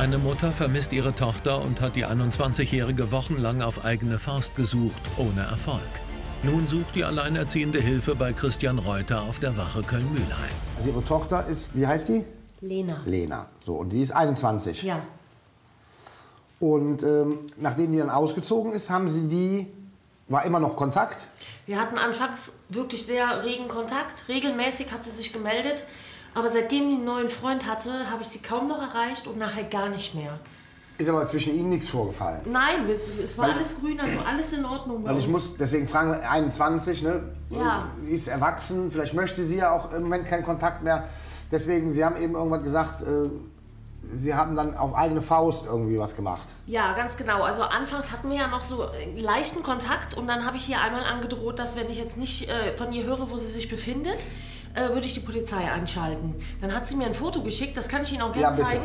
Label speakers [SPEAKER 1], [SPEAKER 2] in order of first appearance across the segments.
[SPEAKER 1] Eine Mutter vermisst ihre Tochter und hat die 21-Jährige wochenlang auf eigene Faust gesucht, ohne Erfolg. Nun sucht die Alleinerziehende Hilfe bei Christian Reuter auf der Wache Köln-Mülheim.
[SPEAKER 2] Also Ihre Tochter ist, wie heißt die?
[SPEAKER 3] Lena.
[SPEAKER 2] Lena. So, und die ist 21.
[SPEAKER 3] Ja.
[SPEAKER 2] Und nachdem die dann ausgezogen ist, war immer noch Kontakt?
[SPEAKER 3] Wir hatten anfangs wirklich sehr regen Kontakt. Regelmäßig hat sie sich gemeldet. Aber seitdem die einen neuen Freund hatte, habe ich sie kaum noch erreicht und nachher gar nicht mehr.
[SPEAKER 2] Ist aber zwischen Ihnen nichts vorgefallen?
[SPEAKER 3] Nein, es war alles grün, also alles in Ordnung bei
[SPEAKER 2] Weil ich
[SPEAKER 3] uns.
[SPEAKER 2] muss deswegen fragen, 21, ne?
[SPEAKER 3] Ja.
[SPEAKER 2] Ist erwachsen, vielleicht möchte sie ja auch im Moment keinen Kontakt mehr. Deswegen, Sie haben eben irgendwann gesagt, Sie haben dann auf eigene Faust irgendwie was gemacht.
[SPEAKER 3] Ja, ganz genau. Also anfangs hatten wir ja noch so leichten Kontakt und dann habe ich ihr einmal angedroht, dass wenn ich jetzt nicht von ihr höre, wo sie sich befindet, würde ich die Polizei einschalten. Dann hat sie mir ein Foto geschickt, das kann ich Ihnen auch gerne zeigen.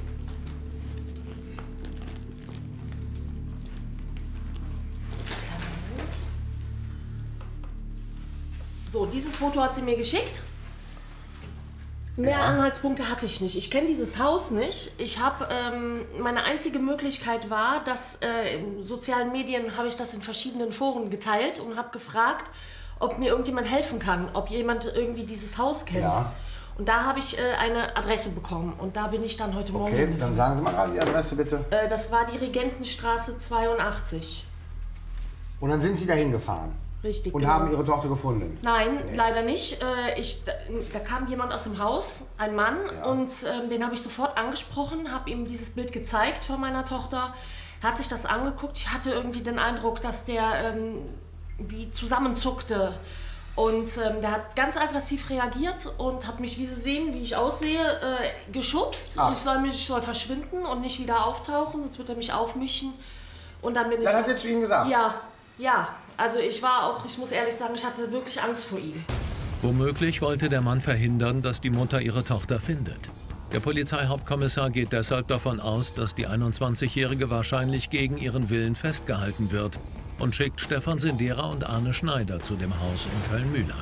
[SPEAKER 3] So, dieses Foto hat sie mir geschickt. Mehr Anhaltspunkte hatte ich nicht. Ich kenne dieses Haus nicht. Ich habe meine einzige Möglichkeit war, dass in sozialen Medien habe ich das in verschiedenen Foren geteilt und habe gefragt, ob mir irgendjemand helfen kann, ob jemand irgendwie dieses Haus kennt.
[SPEAKER 2] Ja.
[SPEAKER 3] Und da habe ich eine Adresse bekommen und da bin ich dann heute Morgen.
[SPEAKER 2] Okay, dann sagen Sie mal gerade die Adresse bitte.
[SPEAKER 3] Das war die Regentenstraße 82.
[SPEAKER 2] Und dann sind Sie dahin gefahren?
[SPEAKER 3] Richtig.
[SPEAKER 2] Und
[SPEAKER 3] genau.
[SPEAKER 2] haben Ihre Tochter gefunden?
[SPEAKER 3] Nein, leider nicht. Da kam jemand aus dem Haus, ein Mann, und den habe ich sofort angesprochen, habe ihm dieses Bild gezeigt von meiner Tochter. Er hat sich das angeguckt. Ich hatte irgendwie den Eindruck, dass der wie zusammenzuckte. Und der hat ganz aggressiv reagiert und hat mich, wie Sie sehen, wie ich aussehe, geschubst. Ich soll verschwinden und nicht wieder auftauchen, sonst wird er mich aufmischen. Und dann bin ich.
[SPEAKER 2] Dann hat er zu Ihnen gesagt?
[SPEAKER 3] Ja. Also ich muss ehrlich sagen, ich hatte wirklich Angst vor ihm.
[SPEAKER 1] Womöglich wollte der Mann verhindern, dass die Mutter ihre Tochter findet. Der Polizeihauptkommissar geht deshalb davon aus, dass die 21-Jährige wahrscheinlich gegen ihren Willen festgehalten wird und schickt Stefan Sendera und Arne Schneider zu dem Haus in Köln-Mülheim.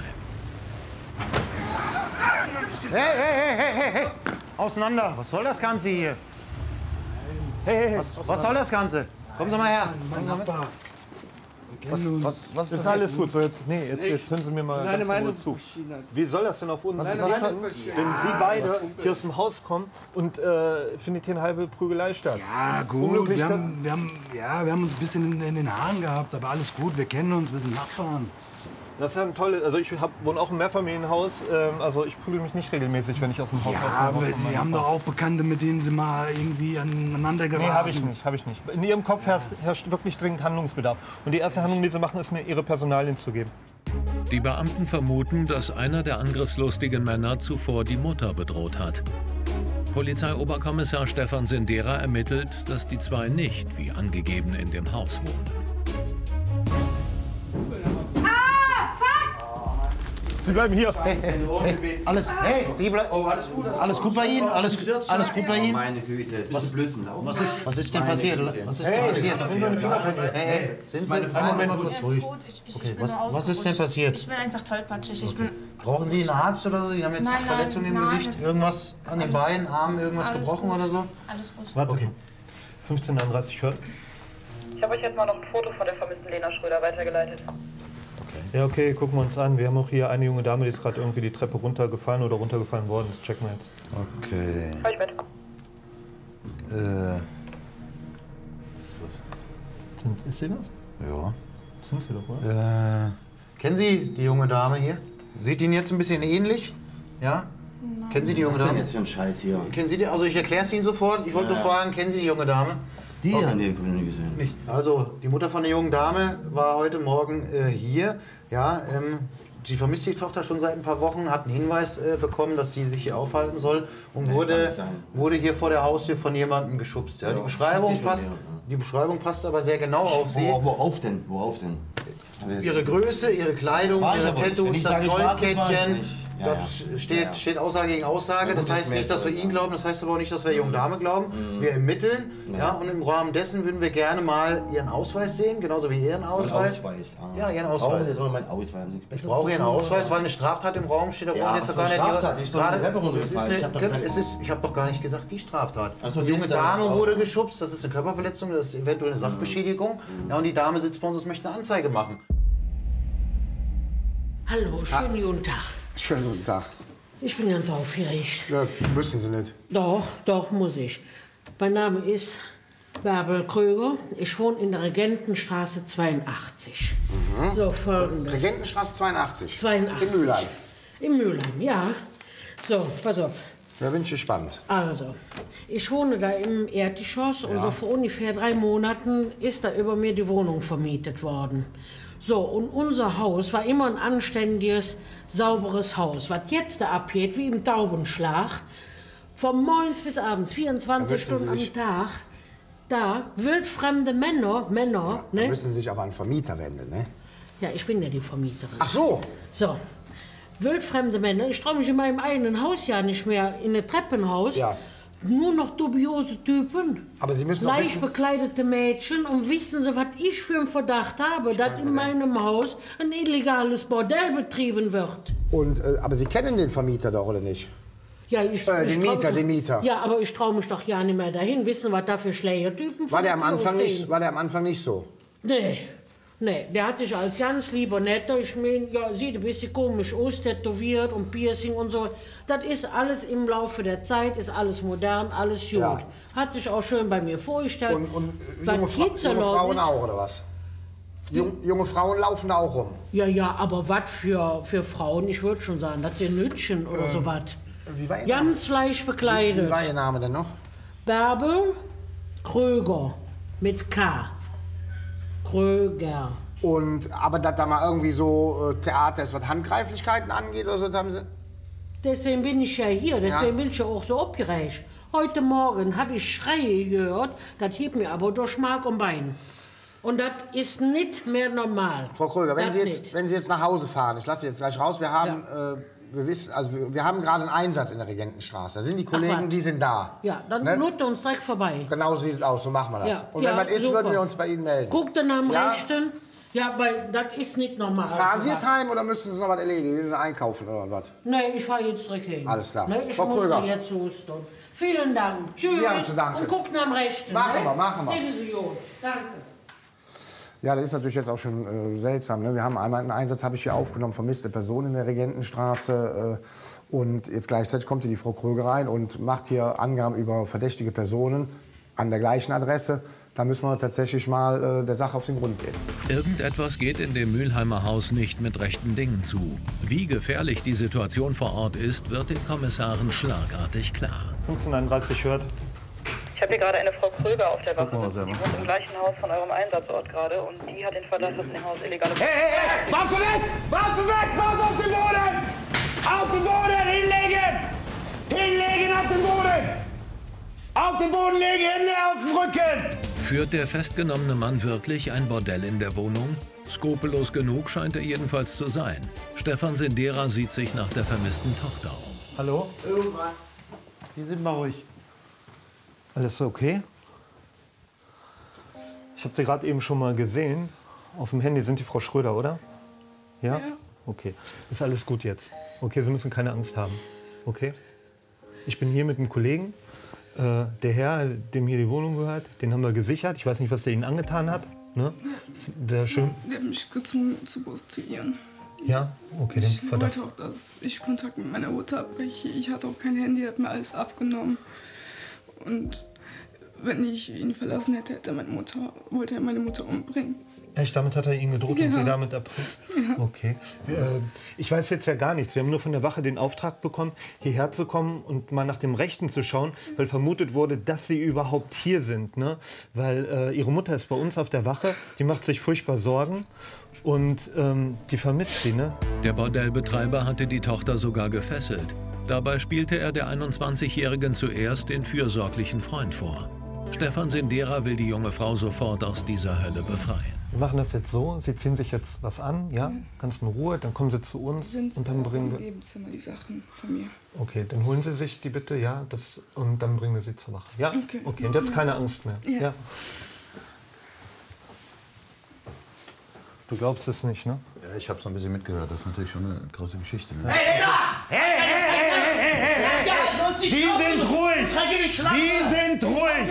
[SPEAKER 4] Hey! Auseinander! Was soll das Ganze hier? Hey! Was soll das Ganze? Kommen Sie mal her! Was ist alles gut? So jetzt hören Sie mir mal ganz in Ruhe zu. Wie soll das denn auf uns? Wenn Sie beide hier aus dem Haus kommen und findet hier eine halbe Prügelei statt.
[SPEAKER 5] Ja, gut. Wir haben uns ein bisschen in den Haaren gehabt, aber alles gut. Wir kennen uns, wir sind Nachbarn.
[SPEAKER 4] Das ist ja ein tolles. Also ich wohne auch im Mehrfamilienhaus. Also ich prügel mich nicht regelmäßig, wenn ich aus dem Haus komme.
[SPEAKER 5] Ja, aber Sie haben doch auch Bekannte, mit denen Sie mal irgendwie aneinander geraten.
[SPEAKER 4] Nee, habe ich nicht. In Ihrem Kopf herrscht wirklich dringend Handlungsbedarf. Und die erste Handlung, die Sie machen, ist mir Ihre Personalien zu geben.
[SPEAKER 1] Die Beamten vermuten, dass einer der angriffslustigen Männer zuvor die Mutter bedroht hat. Polizeioberkommissar Stefan Sendera ermittelt, dass die zwei nicht, wie angegeben, in dem Haus wohnen.
[SPEAKER 4] Sie bleiben hier.
[SPEAKER 6] Alles gut bei Ihnen? Alles gut bei Ihnen?
[SPEAKER 7] Meine Güte, was Blödsinn laufen?
[SPEAKER 6] Was ist denn passiert? Was ist denn passiert? Sind Sie? Einen Moment kurz ruhig. Okay, was ist denn passiert?
[SPEAKER 8] Ich bin einfach tollpatschig.
[SPEAKER 6] Brauchen Sie einen Arzt oder so? Sie haben jetzt Verletzungen im Gesicht? Irgendwas an den Beinen, Armen, irgendwas gebrochen oder so?
[SPEAKER 8] Alles gut.
[SPEAKER 4] Warte, okay. 15:31 hört.
[SPEAKER 9] Ich habe euch jetzt mal noch ein Foto von der vermissten Lena Schröder weitergeleitet.
[SPEAKER 4] Ja, okay, gucken wir uns an. Wir haben auch hier eine junge Dame, die ist gerade irgendwie die Treppe runtergefallen oder runtergefallen worden. Das checken wir jetzt.
[SPEAKER 5] Okay.
[SPEAKER 9] Hör ich mit.
[SPEAKER 4] Ist sie das?
[SPEAKER 6] Ja.
[SPEAKER 4] Sind sie doch, oder?
[SPEAKER 6] Kennen Sie die junge Dame hier? Sieht Ihnen jetzt ein bisschen ähnlich? Ja?
[SPEAKER 8] Nein.
[SPEAKER 6] Kennen Sie die junge
[SPEAKER 7] Was ist denn
[SPEAKER 6] Dame?
[SPEAKER 7] jetzt für ein Scheiß hier?
[SPEAKER 6] Kennen Sie die? Also ich erkläre es Ihnen sofort. Ich wollte nur fragen, kennen Sie die junge Dame?
[SPEAKER 7] Die haben die nie gesehen.
[SPEAKER 6] Nicht. Also die Mutter von der jungen Dame war heute Morgen hier. Ja, sie vermisst die Tochter schon seit ein paar Wochen, hat einen Hinweis bekommen, dass sie sich hier aufhalten soll und wurde hier vor der Haustür von jemandem geschubst. Ja, die Beschreibung passt aber sehr genau auf sie.
[SPEAKER 7] Worauf denn?
[SPEAKER 6] Ihre Größe, ihre Kleidung, ihre Tattoos, das Goldkettchen. Das steht Aussage gegen Aussage. Das heißt nicht, dass wir ihn glauben, das heißt aber auch nicht, dass wir der jungen Dame glauben. Wir ermitteln, und im Rahmen dessen würden wir gerne mal Ihren Ausweis sehen, genauso wie Ihren Ausweis. Ja, Ihren Ausweis. Ich brauche Ihren Ausweis, weil eine Straftat im Raum steht. Da brauche ich jetzt gar nicht. Straftat, ist doch eine Treppe runtergefallen. Ich habe doch gar nicht gesagt, die Straftat. Die junge Dame wurde geschubst, das ist eine Körperverletzung, das ist eventuell eine Sachbeschädigung. Ja, und die Dame sitzt bei uns und möchte eine Anzeige machen.
[SPEAKER 8] Hallo, schönen guten Tag.
[SPEAKER 2] Schönen guten Tag.
[SPEAKER 8] Ich bin ganz aufgeregt.
[SPEAKER 2] Ja, müssen Sie nicht.
[SPEAKER 8] Doch, muss ich. Mein Name ist Bärbel Kröger. Ich wohne in der Regentenstraße 82. So, folgendes.
[SPEAKER 2] Regentenstraße 82?
[SPEAKER 8] 82.
[SPEAKER 2] In Mülheim?
[SPEAKER 8] In Mülheim, ja. So, pass auf.
[SPEAKER 2] Da bin ich gespannt.
[SPEAKER 8] Also, ich wohne da im Erdgeschoss und so vor ungefähr 3 Monaten ist da über mir die Wohnung vermietet worden. So, und unser Haus war immer ein anständiges, sauberes Haus. Was jetzt da abgeht, wie im Taubenschlag, von morgens bis abends, 24 Stunden am Tag, da wildfremde Männer,
[SPEAKER 2] Da
[SPEAKER 8] ne?
[SPEAKER 2] müssen Sie sich aber an Vermieter wenden, ne?
[SPEAKER 8] Ja, ich bin ja die Vermieterin.
[SPEAKER 2] Ach so.
[SPEAKER 8] So, wildfremde Männer. Ich traue mich in meinem eigenen Haus ja nicht mehr in ein Treppenhaus.
[SPEAKER 2] Ja.
[SPEAKER 8] Nur noch dubiose Typen.
[SPEAKER 2] Aber Sie müssen doch
[SPEAKER 8] leicht
[SPEAKER 2] wissen...
[SPEAKER 8] bekleidete Mädchen. Und wissen Sie, was ich für einen Verdacht habe? Dass in meinem Haus ein illegales Bordell betrieben wird.
[SPEAKER 2] Und, aber Sie kennen den Vermieter doch, oder nicht?
[SPEAKER 8] Ja,
[SPEAKER 2] Den Mieter.
[SPEAKER 8] Ja, aber ich traue mich doch ja nicht mehr dahin. Wissen, was da für Schlägertypen
[SPEAKER 2] War der am Anfang nicht so?
[SPEAKER 8] Nee, der hat sich als ganz lieber netter, ich meine, ja, sieht ein bisschen komisch aus, tätowiert und Piercing und so. Das ist alles im Laufe der Zeit, ist alles modern, alles gut.
[SPEAKER 2] Ja.
[SPEAKER 8] Hat sich auch schön bei mir vorgestellt.
[SPEAKER 2] Und junge Frauen auch, oder was? Junge Frauen laufen da auch rum?
[SPEAKER 8] Ja, aber was für Frauen, ich würde schon sagen, das sind Nütchen oder sowas.
[SPEAKER 2] Wie war Ihr
[SPEAKER 8] Ganz leicht bekleidet.
[SPEAKER 2] Wie war Ihr Name denn noch?
[SPEAKER 8] Bärbel Kröger mit K. Kröger.
[SPEAKER 2] Aber dass da mal irgendwie so Theater ist, was Handgreiflichkeiten angeht oder so, das haben Sie...
[SPEAKER 8] Deswegen bin ich ja hier, deswegen bin ich ja auch so aufgeregt. Heute Morgen habe ich Schreie gehört, das hielt mir aber durch Mark und Bein. Und das ist nicht mehr normal.
[SPEAKER 2] Frau Kröger, wenn Sie jetzt nach Hause fahren, ich lasse Sie jetzt gleich raus, wir haben... wir haben gerade einen Einsatz in der Regentenstraße. Da sind die Kollegen, die sind da.
[SPEAKER 8] Ja, dann lud uns direkt vorbei.
[SPEAKER 2] Genau so sieht es aus, so machen wir das.
[SPEAKER 8] Ja,
[SPEAKER 2] und wenn was ist,
[SPEAKER 8] super.
[SPEAKER 2] würden wir uns bei Ihnen melden.
[SPEAKER 8] Guckt dann am Rechten. Ja, weil das ist nicht normal.
[SPEAKER 2] Fahren Sie jetzt heim oder müssen Sie noch was erledigen? Sie sind einkaufen oder was?
[SPEAKER 8] Nee, ich fahre jetzt direkt hin.
[SPEAKER 2] Alles klar.
[SPEAKER 8] Nee, ich
[SPEAKER 2] Frau
[SPEAKER 8] muss
[SPEAKER 2] Kröger.
[SPEAKER 8] jetzt husten. Vielen Dank. Tschüss.
[SPEAKER 2] Wir haben zu danken.
[SPEAKER 8] Und gucken am Rechten.
[SPEAKER 2] Machen wir.
[SPEAKER 8] Sehen Sie gut. Danke.
[SPEAKER 2] Ja, das ist natürlich jetzt auch schon seltsam. Ne? Wir haben einmal einen Einsatz, habe ich hier aufgenommen, vermisste Person in der Regentenstraße. Und jetzt gleichzeitig kommt hier die Frau Kröger rein und macht hier Angaben über verdächtige Personen an der gleichen Adresse. Da müssen wir tatsächlich mal der Sache auf den Grund gehen.
[SPEAKER 1] Irgendetwas geht in dem Mülheimer Haus nicht mit rechten Dingen zu. Wie gefährlich die Situation vor Ort ist, wird den Kommissaren schlagartig klar.
[SPEAKER 4] 1531 hört.
[SPEAKER 9] Ich habe hier gerade eine Frau Kröger auf der Wache. Die wohnt im gleichen Haus von eurem Einsatzort gerade und die hat den Verdacht, dass in dem Haus illegale...
[SPEAKER 10] Hey! Waffe weg! Waffe weg! Was auf den Boden! Auf den Boden! Hinlegen! Hinlegen auf den Boden! Auf den Boden legen, Hände auf den Rücken!
[SPEAKER 1] Führt der festgenommene Mann wirklich ein Bordell in der Wohnung? Skrupellos genug scheint er jedenfalls zu sein. Stefan Sendera sieht sich nach der vermissten Tochter um.
[SPEAKER 4] Hallo?
[SPEAKER 6] Irgendwas.
[SPEAKER 4] Sie sind mal ruhig. Alles okay? Ich habe Sie gerade eben schon mal gesehen. Auf dem Handy sind die Frau Schröder, oder? Ja? Okay. Ist alles gut jetzt. Okay, Sie müssen keine Angst haben. Okay? Ich bin hier mit einem Kollegen. Der Herr, dem hier die Wohnung gehört, den haben wir gesichert. Ich weiß nicht, was der Ihnen angetan hat. Ne? Wäre schön.
[SPEAKER 11] Der hat mich gezwungen zu prostituieren.
[SPEAKER 4] Ja? Okay, den
[SPEAKER 11] Ich
[SPEAKER 4] Verdacht.
[SPEAKER 11] wollte auch, dass ich Kontakt mit meiner Mutter abbreche. Ich hatte auch kein Handy, er hat mir alles abgenommen. Und wenn ich ihn verlassen hätte, wollte er meine Mutter umbringen.
[SPEAKER 4] Echt? Damit hat er ihn gedroht und Sie damit erpresst?
[SPEAKER 11] Ja.
[SPEAKER 4] Okay. Ich weiß jetzt ja gar nichts. Wir haben nur von der Wache den Auftrag bekommen, hierher zu kommen und mal nach dem Rechten zu schauen, weil vermutet wurde, dass Sie überhaupt hier sind. Ne? Weil Ihre Mutter ist bei uns auf der Wache, die macht sich furchtbar Sorgen und die vermisst Sie. Ne?
[SPEAKER 1] Der Bordellbetreiber hatte die Tochter sogar gefesselt. Dabei spielte er der 21-Jährigen zuerst den fürsorglichen Freund vor. Stefan Sendera will die junge Frau sofort aus dieser Hölle befreien.
[SPEAKER 4] Wir machen das jetzt so, Sie ziehen sich jetzt was an, ja, ganz in Ruhe, dann kommen Sie zu uns und dann bringen wir...
[SPEAKER 11] Im Nebenzimmer die Sachen von mir.
[SPEAKER 4] Okay, dann holen Sie sich die bitte, ja, und dann bringen wir Sie zur Wache. Ja? Okay, und jetzt keine Angst mehr.
[SPEAKER 11] Ja.
[SPEAKER 4] Du glaubst es nicht, ne?
[SPEAKER 12] Ja, ich habe so ein bisschen mitgehört. Das ist natürlich schon eine krasse Geschichte. Ne?
[SPEAKER 10] Hey, Sie sind ruhig! Sie sind ruhig!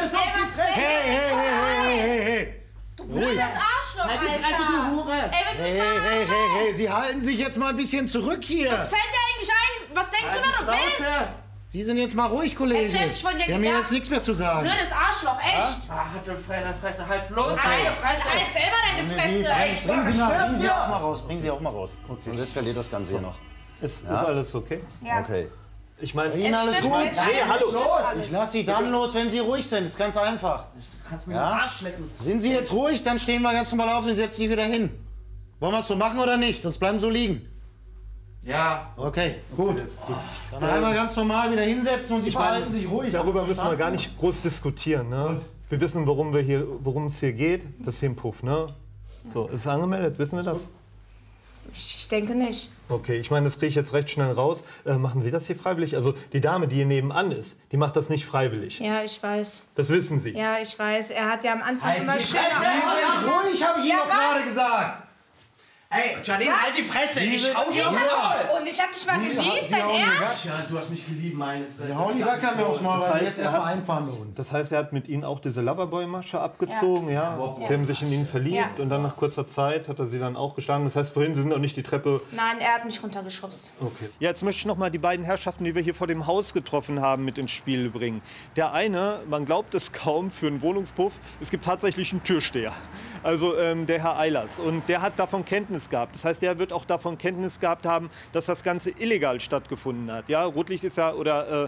[SPEAKER 10] Hey!
[SPEAKER 13] Du blödes Arschloch, Alter!
[SPEAKER 10] Halt die Fresse, du Hure!
[SPEAKER 13] Ey, willst du mich verarschen?
[SPEAKER 10] Hey, Sie halten sich jetzt mal ein bisschen zurück hier!
[SPEAKER 13] Was fällt dir eigentlich ein? Was denkst du, wer du bist?
[SPEAKER 10] Sie sind jetzt mal ruhig, Kollege.
[SPEAKER 13] Ey, Jess, ich von dir
[SPEAKER 10] Wir haben hier jetzt nichts mehr zu sagen.
[SPEAKER 13] Blödes Arschloch, echt!
[SPEAKER 14] Halt deine Fresse, halt bloß deine
[SPEAKER 13] Fresse! Halt selber deine Fresse!
[SPEAKER 6] Bringen Sie auch mal raus, bringen Sie auch mal raus. Sonst eskaliert das Ganze hier noch.
[SPEAKER 4] Ist alles okay?
[SPEAKER 13] Ja.
[SPEAKER 6] Okay.
[SPEAKER 4] Ich meine,
[SPEAKER 6] Ihnen alles gut?
[SPEAKER 13] Nee,
[SPEAKER 6] hallo. Ich lasse Sie dann los, wenn Sie ruhig sind. Das ist ganz einfach.
[SPEAKER 14] Du kannst mir den Arsch lecken.
[SPEAKER 6] Sind Sie jetzt ruhig, dann stehen wir ganz normal auf und setzen Sie wieder hin. Wollen wir es so machen oder nicht? Sonst bleiben so liegen.
[SPEAKER 14] Ja.
[SPEAKER 6] Okay, gut. Dann einmal ganz normal wieder hinsetzen und Sie verhalten sich ruhig.
[SPEAKER 4] Darüber müssen wir gar nicht groß diskutieren. Ne? Wir wissen, worum es hier geht. Das ist hier ein Puff. Ne? So, ist es angemeldet? Wissen wir das?
[SPEAKER 13] Ich denke nicht.
[SPEAKER 4] Okay, ich meine, das kriege ich jetzt recht schnell raus. Machen Sie das hier freiwillig? Also die Dame, die hier nebenan ist, die macht das nicht freiwillig.
[SPEAKER 13] Ja, ich weiß.
[SPEAKER 4] Das wissen Sie.
[SPEAKER 13] Ja, ich weiß. Er hat ja am Anfang immer schön...
[SPEAKER 10] Ruhig, habe ich Ihnen doch gerade gesagt.
[SPEAKER 14] Ey, Janine, halt die Fresse! Ich hau dir aufs Maul!
[SPEAKER 13] Und ich hab dich mal geliebt, dein Ernst?
[SPEAKER 14] Ja, du hast mich geliebt, meine Fresse.
[SPEAKER 10] Sie hauen die Gacker mir aufs Maul, weil Sie jetzt erstmal einfahren bei uns.
[SPEAKER 4] Das heißt, er hat mit Ihnen auch diese Loverboy-Masche abgezogen, ja? Sie haben sich in ihn verliebt und dann nach kurzer Zeit hat er Sie dann auch geschlagen. Das heißt, vorhin sind auch nicht die Treppe...
[SPEAKER 13] Nein, er hat mich runtergeschubst.
[SPEAKER 4] Okay. Ja, jetzt möchte ich noch mal die beiden Herrschaften, die wir hier vor dem Haus getroffen haben, mit ins Spiel bringen. Der eine, man glaubt es kaum, für einen Wohnungspuff, es gibt tatsächlich einen Türsteher. Also der Herr Eilers. Und der hat davon Kenntnis gehabt. Das heißt, der wird auch davon Kenntnis gehabt haben, dass das Ganze illegal stattgefunden hat. Ja, Rotlicht ist ja, oder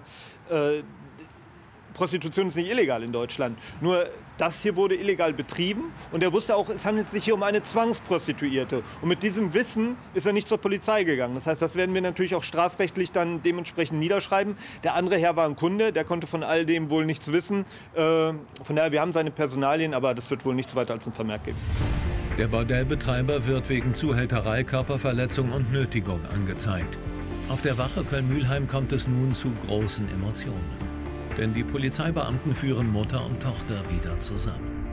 [SPEAKER 4] Prostitution ist nicht illegal in Deutschland. Nur das hier wurde illegal betrieben und er wusste auch, es handelt sich hier um eine Zwangsprostituierte. Und mit diesem Wissen ist er nicht zur Polizei gegangen. Das heißt, das werden wir natürlich auch strafrechtlich dann dementsprechend niederschreiben. Der andere Herr war ein Kunde, der konnte von all dem wohl nichts wissen. Von daher, wir haben seine Personalien, aber das wird wohl nichts weiter als ein Vermerk geben.
[SPEAKER 1] Der Bordellbetreiber wird wegen Zuhälterei, Körperverletzung und Nötigung angezeigt. Auf der Wache Köln-Mülheim kommt es nun zu großen Emotionen. Denn die Polizeibeamten führen Mutter und Tochter wieder zusammen.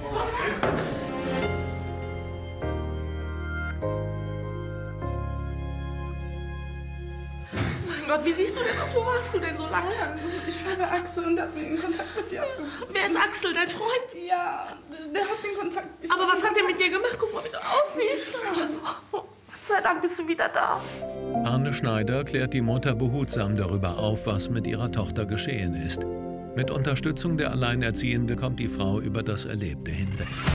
[SPEAKER 3] Mein Gott, wie siehst du denn aus? Wo warst du denn so lange?
[SPEAKER 11] Ich war bei Axel und der hat mir den Kontakt mit dir abgebrochen.
[SPEAKER 3] Wer ist Axel, dein Freund?
[SPEAKER 11] Ja, der hat den Kontakt...
[SPEAKER 3] Aber was hat der mit dir gemacht? Guck mal, wie du aussiehst. Gott sei Dank bist du wieder da.
[SPEAKER 1] Arne Schneider klärt die Mutter behutsam darüber auf, was mit ihrer Tochter geschehen ist. Mit Unterstützung der Alleinerziehende kommt die Frau über das Erlebte hinweg.